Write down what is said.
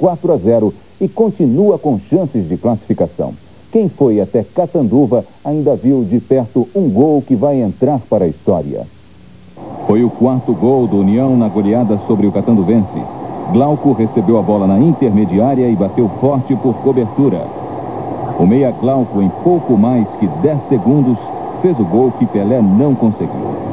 4-0 e continua com chances de classificação. Quem foi até Catanduva ainda viu de perto um gol que vai entrar para a história. Foi o quarto gol do União na goleada sobre o Catanduvense. Glauco recebeu a bola na intermediária e bateu forte por cobertura. O meia Glauco, em pouco mais que 10 segundos, fez o gol que Pelé não conseguiu.